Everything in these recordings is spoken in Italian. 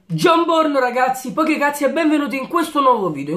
Buongiorno ragazzi, pochi cazzi e benvenuti in questo nuovo video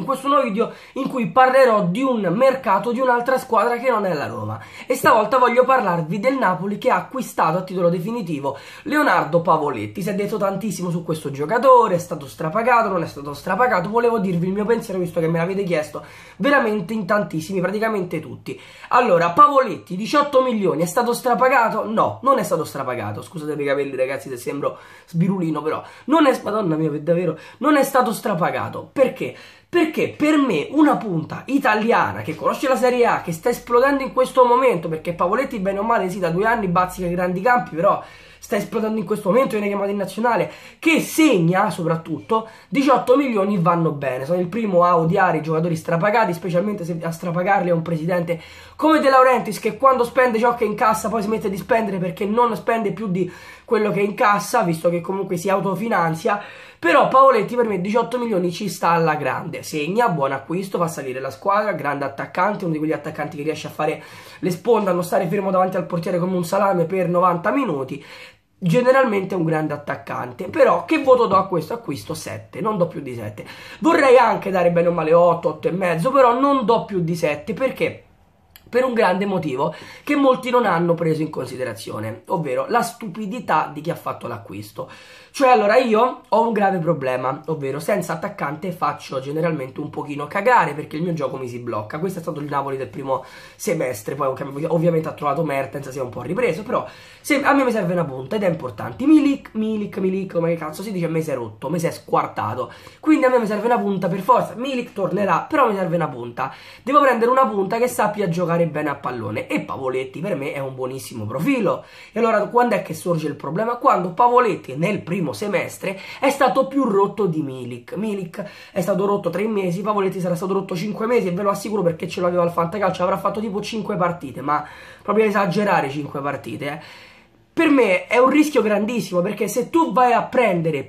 in cui parlerò di un mercato di un'altra squadra che non è la Roma. E stavolta voglio parlarvi del Napoli che ha acquistato a titolo definitivo Leonardo Pavoletti. Si è detto tantissimo su questo giocatore, è stato strapagato, non è stato strapagato. Volevo dirvi il mio pensiero visto che me l'avete chiesto veramente in tantissimi, praticamente tutti. Allora, Pavoletti, 18 milioni, è stato strapagato? No, non è stato strapagato. Scusate per i capelli ragazzi se sembro sbirulino, però non è stato... Madonna mia, per davvero, non è stato strapagato. Perché? Perché per me una punta italiana che conosce la Serie A, che sta esplodendo in questo momento, perché Pavoletti bene o male sì, da 2 anni bazzica i grandi campi, però sta esplodendo in questo momento, viene chiamato in nazionale, che segna soprattutto, 18 milioni vanno bene. Sono il primo a odiare i giocatori strapagati, specialmente se a strapagarli è un presidente come De Laurentiis, che quando spende ciò che incassa poi smette di spendere perché non spende più di quello che incassa, visto che comunque si autofinanzia. Però Pavoletti per me 18 milioni ci sta alla grande, segna, buon acquisto, fa salire la squadra, grande attaccante, uno di quegli attaccanti che riesce a fare le sponde, a non stare fermo davanti al portiere come un salame per 90 minuti. Generalmente è un grande attaccante, però che voto do a questo acquisto? 7, non do più di 7. Vorrei anche dare bene o male 8, 8 e mezzo, però non do più di 7, perché? Per un grande motivo che molti non hanno preso in considerazione, ovvero la stupidità di chi ha fatto l'acquisto. Cioè, allora, io ho un grave problema, ovvero senza attaccante faccio generalmente un pochino cagare perché il mio gioco mi si blocca. Questo è stato il Napoli del primo semestre, poi ovviamente ha trovato Mertens, si è un po' ripreso, però a me mi serve una punta ed è importante. Milik, come cazzo si dice, me si è rotto, me si è squartato, quindi a me mi serve una punta per forza. Milik tornerà, però mi serve una punta. Devo prendere una punta che sappia giocare bene a pallone e Pavoletti per me è un buonissimo profilo. E allora quando è che sorge il problema? Quando Pavoletti nel primo semestre è stato più rotto di Milik. Milik è stato rotto 3 mesi, Pavoletti sarà stato rotto 5 mesi e ve lo assicuro perché ce l'aveva al Fantacalcio, avrà fatto tipo 5 partite, ma proprio esagerare 5 partite, Per me è un rischio grandissimo, perché se tu vai a prendere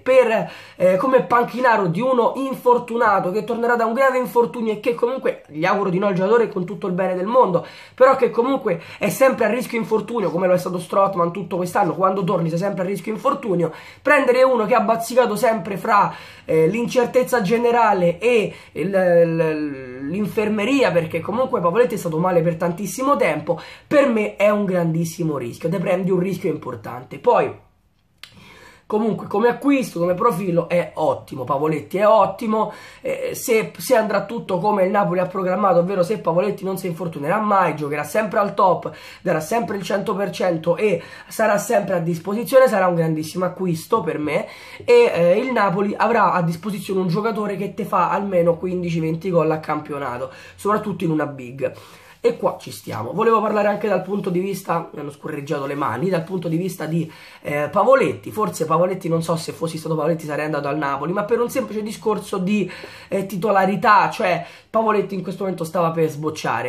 come panchinaro di uno infortunato che tornerà da un grave infortunio e che comunque, gli auguro di no al giocatore con tutto il bene del mondo, però che comunque è sempre a rischio infortunio, come lo è stato Strootman tutto quest'anno, quando torni sei sempre a rischio infortunio, prendere uno che ha bazzicato sempre fra l'incertezza generale e l'infermeria, perché comunque Pavoletti è stato male per tantissimo tempo, per me è un grandissimo rischio, te prendi un rischio importante. Poi comunque come acquisto, come profilo è ottimo, Pavoletti è ottimo, se andrà tutto come il Napoli ha programmato, ovvero se Pavoletti non si infortunerà mai, giocherà sempre al top, darà sempre il 100% e sarà sempre a disposizione, sarà un grandissimo acquisto per me e il Napoli avrà a disposizione un giocatore che te fa almeno 15-20 gol a campionato, soprattutto in una big. E qua ci stiamo. Volevo parlare anche dal punto di vista, mi hanno scorreggiato le mani, dal punto di vista di Pavoletti. Forse Pavoletti, non so se fossi stato Pavoletti sarei andato al Napoli, ma per un semplice discorso di titolarità, cioè Pavoletti in questo momento stava per sbocciare,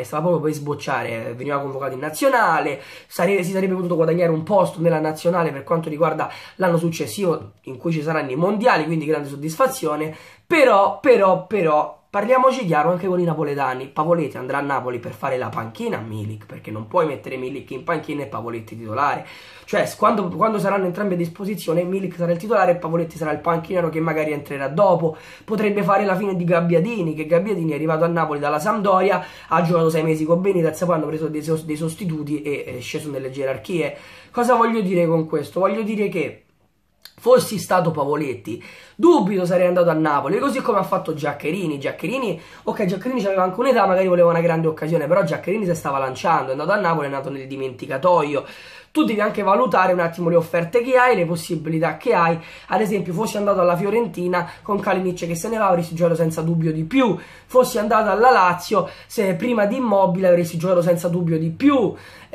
veniva convocato in nazionale, si sarebbe potuto guadagnare un posto nella nazionale per quanto riguarda l'anno successivo in cui ci saranno i mondiali, quindi grande soddisfazione, però parliamoci chiaro anche con i napoletani. Pavoletti andrà a Napoli per fare la panchina a Milik, perché non puoi mettere Milik in panchina e Pavoletti titolare. Cioè, quando saranno entrambi a disposizione, Milik sarà il titolare e Pavoletti sarà il panchinaro che magari entrerà dopo. Potrebbe fare la fine di Gabbiadini, che Gabbiadini è arrivato a Napoli dalla Sampdoria, ha giocato 6 mesi con Benitez, poi hanno preso dei sostituti e è sceso nelle gerarchie. Cosa voglio dire con questo? Voglio dire che fossi stato Pavoletti, dubito sarei andato a Napoli, così come ha fatto Giaccherini. Giaccherini aveva anche un'età, magari voleva una grande occasione, però Giaccherini si stava lanciando, è andato a Napoli, è andato nel dimenticatoio. Tu devi anche valutare un attimo le offerte che hai, le possibilità che hai. Ad esempio, fossi andato alla Fiorentina con Kalinic che se ne va, avresti giocato senza dubbio di più. Fossi andato alla Lazio, se prima di Immobile avresti giocato senza dubbio di più.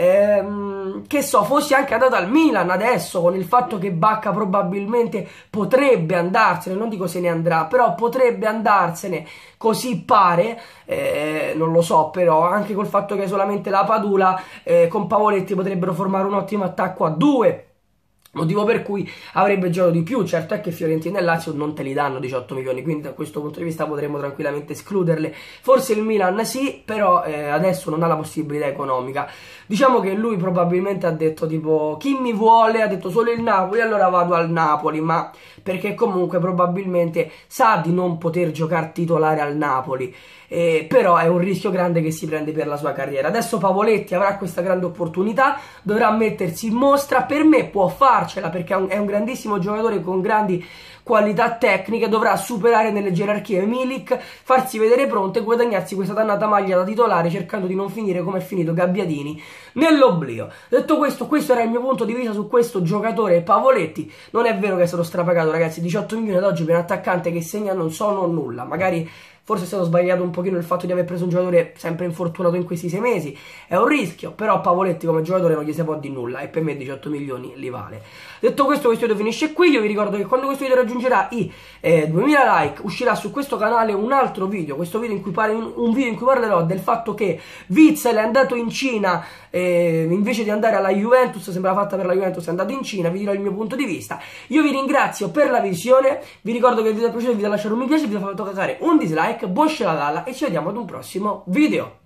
Che so, fossi anche andato al Milan adesso, con il fatto che Bacca probabilmente potrebbe andarsene, non dico se ne andrà, però potrebbe andarsene, così pare, non lo so, però anche col fatto che è solamente la Padula, con Pavoletti potrebbero formare un ottimo attacco a 2. motivo per cui avrebbe giocato di più. Certo è che Fiorentina e Lazio non te li danno 18 milioni, quindi da questo punto di vista potremmo tranquillamente escluderle. Forse il Milan sì, però adesso non ha la possibilità economica. Diciamo che lui probabilmente ha detto tipo chi mi vuole, ha detto solo il Napoli, allora vado al Napoli, ma perché comunque probabilmente sa di non poter giocare titolare al Napoli. Però è un rischio grande che si prende per la sua carriera. Adesso Pavoletti avrà questa grande opportunità, dovrà mettersi in mostra. Per me può farcela perché è un grandissimo giocatore con grandi qualità tecniche, dovrà superare nelle gerarchie Milik, farsi vedere pronto e guadagnarsi questa dannata maglia da titolare, cercando di non finire come è finito Gabbiadini nell'oblio. Detto questo, questo era il mio punto di vista su questo giocatore Pavoletti. Non è vero che è stato strapagato, ragazzi, 18 milioni ad oggi per un attaccante che segna non sono nulla. Magari forse è stato sbagliato un pochino il fatto di aver preso un giocatore sempre infortunato in questi 6 mesi, è un rischio, però Pavoletti come giocatore non gli si può di nulla e per me 18 milioni li vale. Detto questo video finisce qui. Io vi ricordo che quando questo video raggiungerà i 2000 like uscirà su questo canale un altro video, questo video in cui un video in cui parlerò del fatto che Witsel è andato in Cina invece di andare alla Juventus, sembrava fatta per la Juventus, è andato in Cina, vi dirò il mio punto di vista. Io vi ringrazio per la visione, vi ricordo che il video è piaciuto, vi lasciare un mi piace, vi ho fatto cagare un dislike, buon Scelatalla e ci vediamo ad un prossimo video.